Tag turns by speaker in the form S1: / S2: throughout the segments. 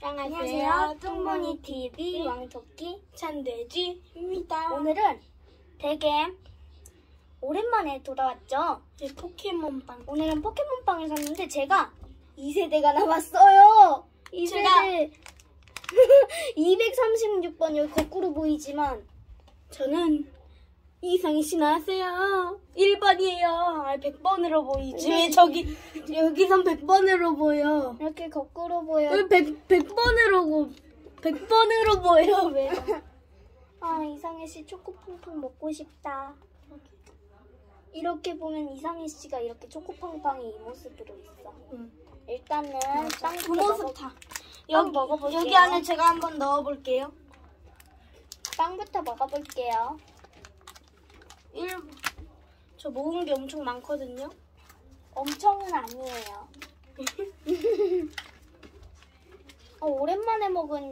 S1: 안녕하세요. 뚱보니 TV 왕토끼
S2: 찬돼지입니다.
S1: 오늘은 되게 오랜만에 돌아왔죠.
S2: 네, 포켓몬빵.
S1: 오늘은 포켓몬빵을 샀는데 제가 2세대가 나왔어요. 2세대 236번 여기 거꾸로 보이지만
S2: 저는 이상희 씨 나왔어요. 1번이에요. 100번으로 보이지. 왜 여기선 100번으로 보여.
S1: 이렇게 거꾸로 보여.
S2: 왜 100번으로 보여. 왜?
S1: 아, 이상희 씨 초코팡팡 먹고 싶다. 이렇게 보면 이상희 씨가 이렇게 초코팡팡이 이 모습으로 있어. 일단은
S2: 그 모습 다.
S1: 빵 먹어볼게요.
S2: 여기 안에 제가 한번 넣어볼게요.
S1: 빵부터 먹어볼게요.
S2: 저 먹은 게 엄청 많거든요.
S1: 엄청은 아니에요. 오랜만에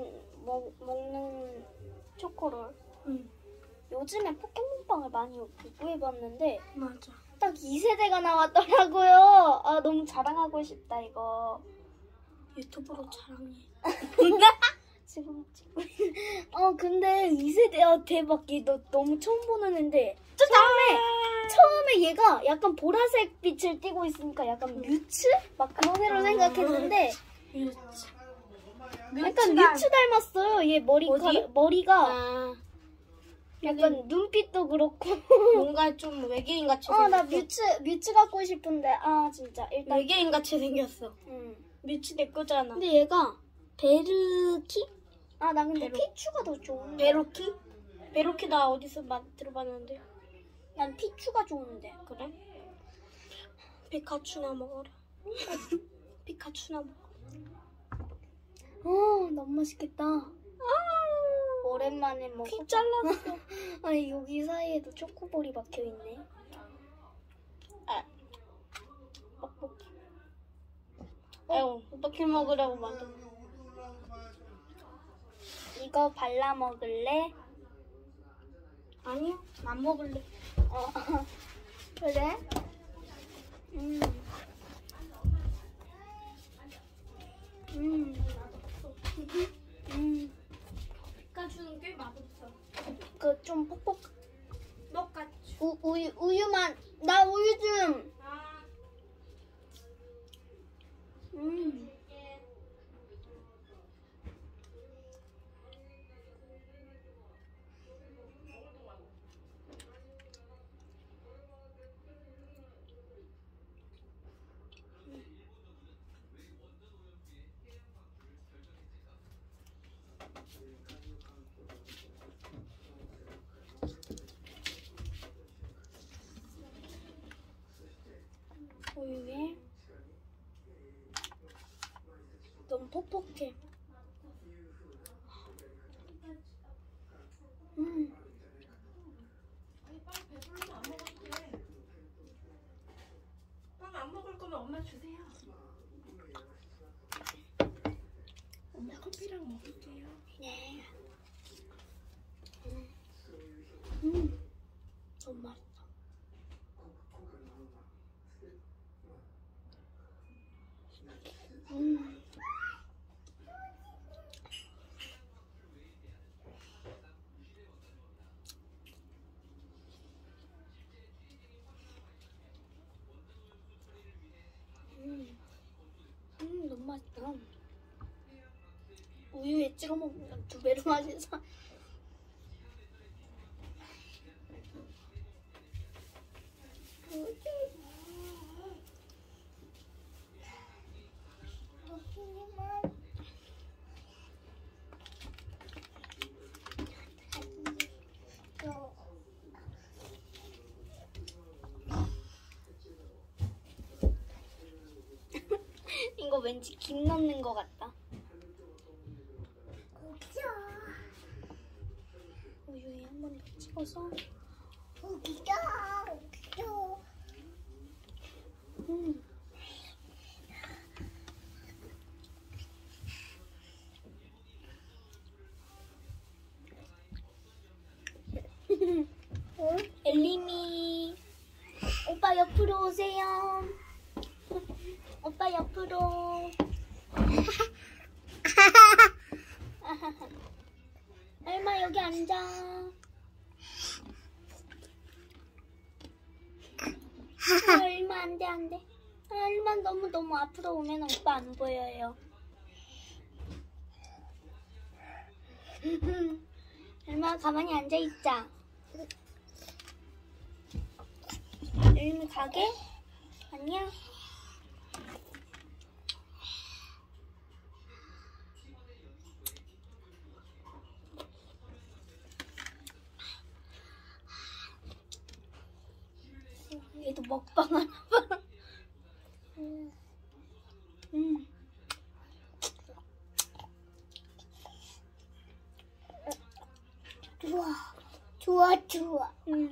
S1: 먹는 초코롤. 요즘에 포켓몬빵을 많이 구해봤는데
S2: 맞아.
S1: 딱 2세대가 나왔더라고요. 아, 너무 자랑하고 싶다 이거.
S2: 유튜브로 자랑해.
S1: 지금 찍고 있는. 근데 2세대 대박. 너 너무 처음 보는 앤데 처음에 얘가 약간 보라색 빛을 띠고 있으니까 약간 뮤츠? 막 그런 애로 생각했는데 약간 뮤츠 닮았어요. 얘 머리가 약간 눈빛도 그렇고
S2: 뭔가 좀 외계인 같이
S1: 나
S2: 생겼어.
S1: 뮤츠 갖고 싶은데 진짜 일단
S2: 외계인 같이 생겼어. 뮤츠 내 거잖아.
S1: 근데 얘가 베르키? 나 근데 피추가 더 좋은데.
S2: 베로키? 베로키 나 어디서 들어봤는데.
S1: 난 피추가 좋은데.
S2: 그래? 피카츄나 먹어라. 피카츄나 먹어.
S1: 너무 맛있겠다. 오랜만에 먹어.
S2: 피 잘랐어.
S1: 아니, 여기 사이에도 초코볼이 박혀있네.
S2: 떡볶이. 아유, 어떻게 먹으라고 만든
S1: 이거 발라 먹을래?
S2: 아니요, 안 먹을래.
S1: 그래?
S2: 피카츄는 꽤 맛없어.
S1: 그 좀 퍽퍽.
S2: 똑같이.
S1: 우유만. 나 우유 좀. 우유에 너무 퍽퍽해.
S2: 빵 안 먹을 거면 엄마 주세요. 엄마 커피랑 먹을게요.
S1: 네. 너무 맛있어. 너무 맛있다. 우유에 찍어 먹으면 2배로 맛있어. 이거 왠지 김 넣는 것 같다. 우유에 한 번 더 찍어서. 엘리미, 오빠 옆으로 오세요. 오빠 옆으로. 여기 앉아. 얼마 안 돼, 안 돼. 얼마 너무 앞으로 오면 오빠 안 보여요. 얼마 가만히 앉아 있자. 열심히 가게? 아니야? 얘도 먹방 하나 봐. 좋아. 좋아.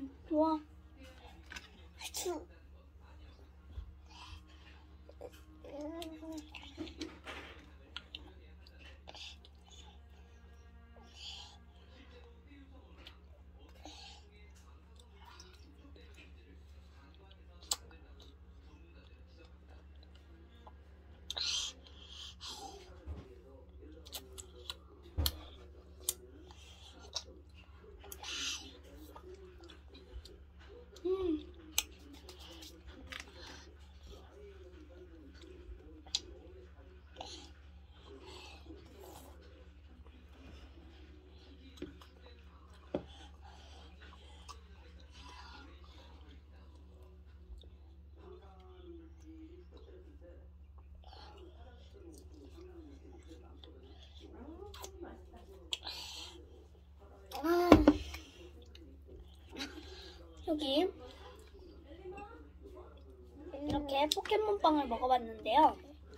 S1: 여기 이렇게 포켓몬빵을 먹어봤는데요.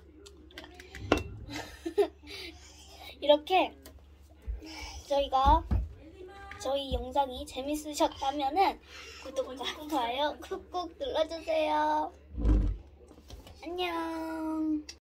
S1: 이렇게 저희 영상이 재밌으셨다면은 구독과 좋아요 꾹꾹 눌러주세요. 안녕.